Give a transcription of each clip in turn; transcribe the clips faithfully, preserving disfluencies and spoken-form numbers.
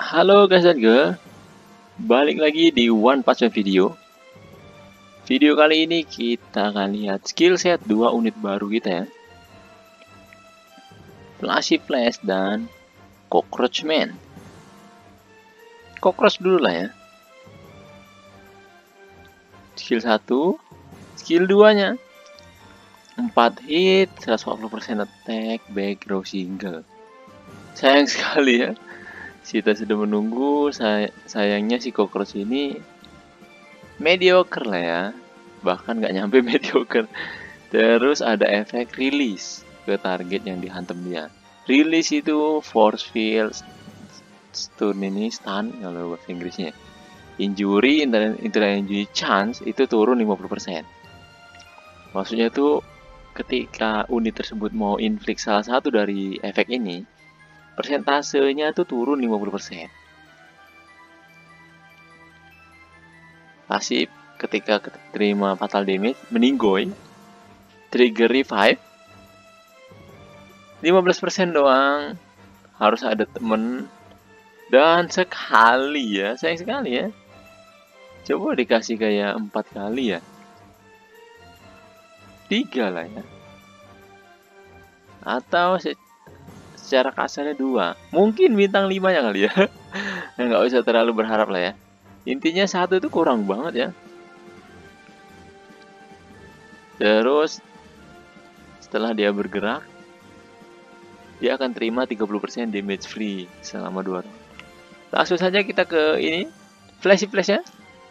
Halo guys dan girl, balik lagi di One Punch Man Video. Video kali ini kita akan lihat skill set dua unit baru kita ya, Flashy Flash dan Cockroach Man. Cockroach dulu lah ya. Skill satu, skill dua nya empat hit, seratus empat puluh persen attack, back row single. Sayang sekali ya, kita sudah menunggu. Say sayangnya si Cockroach ini mediocre lah ya, bahkan nggak nyampe mediocre. Terus ada efek release ke target yang dihantam dia. Release itu force field, stun ini stun kalau bahasa Inggrisnya. Injury, internal injury chance itu turun lima puluh persen. Maksudnya tuh ketika unit tersebut mau inflict salah satu dari efek ini, persentasenya tuh turun lima puluh persen. Pasif ketika terima fatal damage, meninggoy, trigger revive, lima belas persen doang, harus ada temen, dan sekali ya, sayang sekali ya. Coba dikasih kayak empat kali ya, tiga lah ya, atau secara kasarnya dua, mungkin bintang lima nya kali ya. Nggak usah terlalu berharap lah ya. Intinya satu itu kurang banget ya. Terus setelah dia bergerak, dia akan terima tiga puluh persen damage free selama dua round. Langsung saja kita ke ini, flashy flash ya.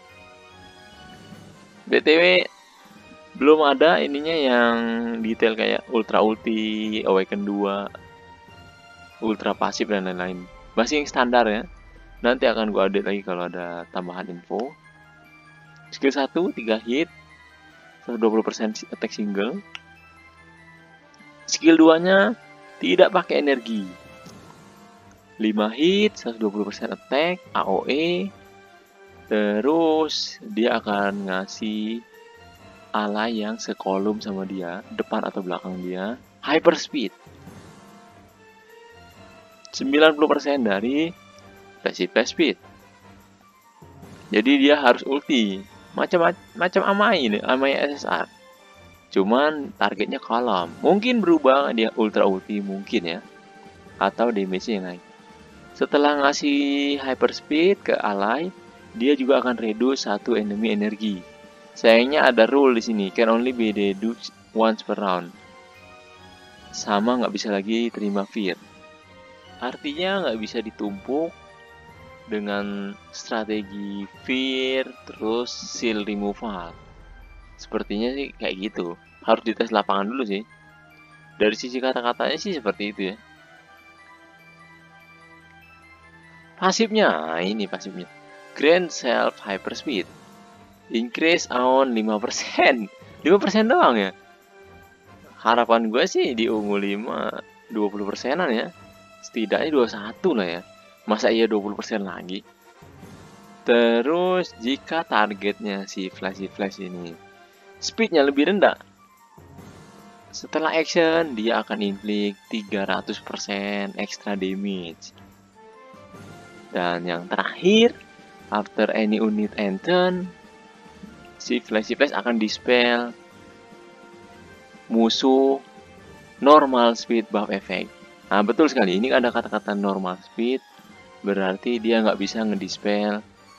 B T W belum ada ininya yang detail kayak ultra ulti, awaken dua, ultra pasif dan lain-lain. Masih yang standar ya. Nanti akan gua update lagi kalau ada tambahan info. Skill satu tiga hit, seratus dua puluh persen attack single. Skill dua nya tidak pakai energi, lima hit, seratus dua puluh persen attack, A O E. Terus dia akan ngasih ally yang sekolom sama dia, depan atau belakang dia, hyper speed, sembilan puluh persen dari flashy flash speed. Jadi dia harus ulti, macam-macam Amai ini, Amai S S R. Cuman targetnya kolom. Mungkin berubah dia ultra ulti mungkin ya, atau damage-nya naik. Setelah ngasih hyper speed ke ally, dia juga akan reduce satu enemy energi. Sayangnya ada rule di sini, can only be reduced once per round. Sama nggak bisa lagi terima fear. Artinya nggak bisa ditumpuk dengan strategi fear terus seal removal. Sepertinya sih kayak gitu. Harus dites lapangan dulu sih. Dari sisi kata-katanya sih seperti itu ya. Pasifnya, ini pasifnya. Grant self hyper speed. Increase on lima persen. lima persen doang ya. Harapan gue sih di ungu lima dua puluh persenan ya. Setidaknya dua puluh satu lah ya. Masa iya dua puluh persen lagi. Terus jika targetnya si flashy flash ini speednya lebih rendah, setelah action dia akan inflict tiga ratus persen extra damage. Dan yang terakhir, after any unit enter, si flashy flash akan dispel musuh normal speed buff effect. Nah betul sekali, ini ada kata-kata normal speed, berarti dia nggak bisa ngedispel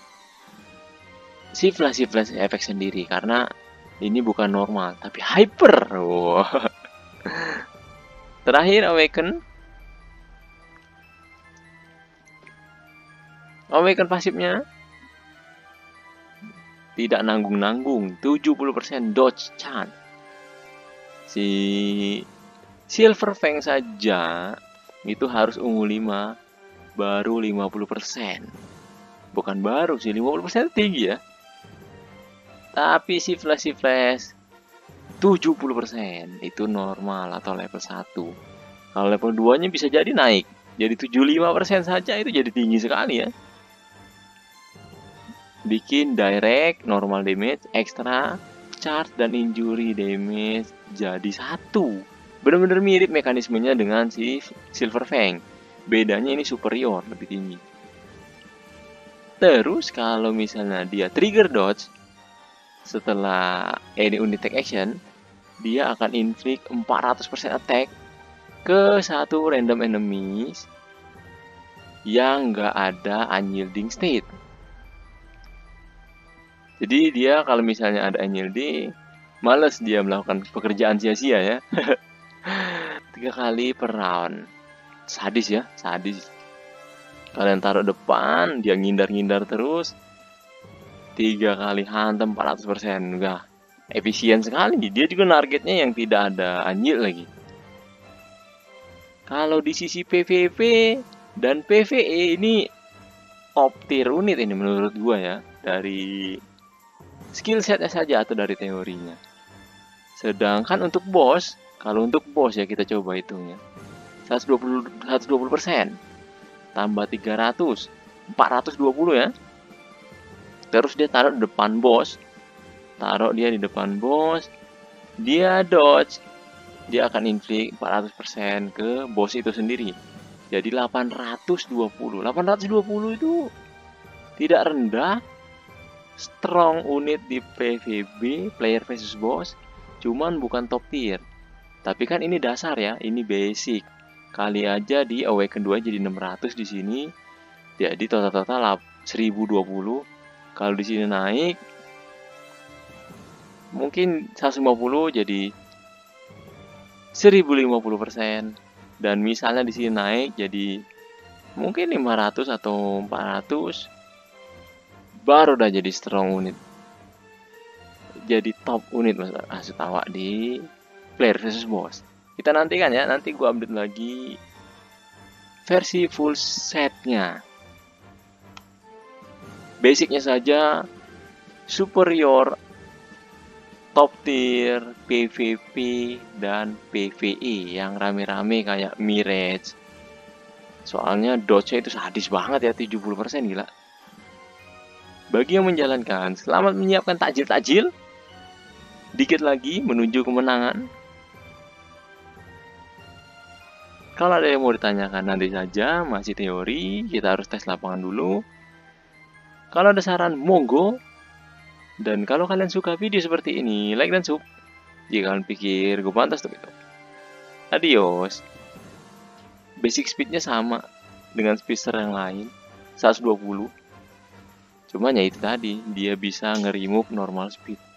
si flashy flash effect sendiri karena ini bukan normal tapi hyper. Wow. Terakhir awaken. Awaken pasifnya tidak nanggung-nanggung, tujuh puluh persen dodge chance. Si Silver Fang saja itu harus ungu lima baru lima puluh persen. Bukan baru sih, lima puluh persen tinggi ya. Tapi si flashy flash tujuh puluh persen itu normal atau level satu. Kalau level dua nya bisa jadi naik. Jadi tujuh puluh lima persen saja itu jadi tinggi sekali ya. Bikin direct, normal damage, extra, charge, dan injury damage jadi satu. Benar-benar mirip mekanismenya dengan si Silver Fang. Bedanya ini superior, lebih tinggi. Terus kalau misalnya dia trigger dodge setelah any unit take action, dia akan inflict empat ratus persen attack ke satu random enemies yang nggak ada unyielding state. Jadi dia kalau misalnya ada unyielding, males dia melakukan pekerjaan sia-sia ya. Tiga kali per round. Sadis ya, sadis. Kalian taruh depan, dia ngindar-ngindar terus. Tiga kali hantam empat ratus persen. Enggak, efisien sekali. Dia juga targetnya yang tidak ada anjil lagi. Kalau di sisi P V P dan P V E ini top tier unit ini menurut gua ya. Dari skill setnya saja atau dari teorinya. Sedangkan untuk boss, kalau untuk boss ya kita coba hitungnya. seratus dua puluh persen tambah tiga ratus, empat ratus dua puluh ya. Terus dia taruh di depan bos. Taruh dia di depan bos. Dia dodge. Dia akan inflict empat ratus persen ke bos itu sendiri. Jadi delapan ratus dua puluh. delapan ratus dua puluh itu tidak rendah. Strong unit di P V B, player versus boss. Cuman bukan top tier. Tapi kan ini dasar ya, ini basic. Kali aja di Awaken dua jadi enam ratus di sini. Jadi total-total seribu dua puluh. Kalau di sini naik mungkin seratus lima puluh jadi seribu lima puluh persen. Dan misalnya di sini naik jadi mungkin lima ratus atau empat ratus, baru udah jadi strong unit. Jadi top unit Mas Asutawa di player versus boss. Kita nantikan ya, nanti gua update lagi versi full setnya. Basicnya saja superior, top tier, P V P dan P V E yang rame-rame kayak Mirage. Soalnya dodge-nya itu sadis banget ya, tujuh puluh persen gila. Bagi yang menjalankan, selamat menyiapkan takjil-takjil. Dikit lagi menuju kemenangan. Kalau ada yang mau ditanyakan nanti saja, masih teori, kita harus tes lapangan dulu. Kalau ada saran, monggo. Dan kalau kalian suka video seperti ini, like dan sub. Jika kalian pikir gue pantas untuk itu. Adios. Basic speednya sama dengan speedster yang lain, seratus dua puluh. Cuma ya itu tadi, dia bisa nge-remove normal speed.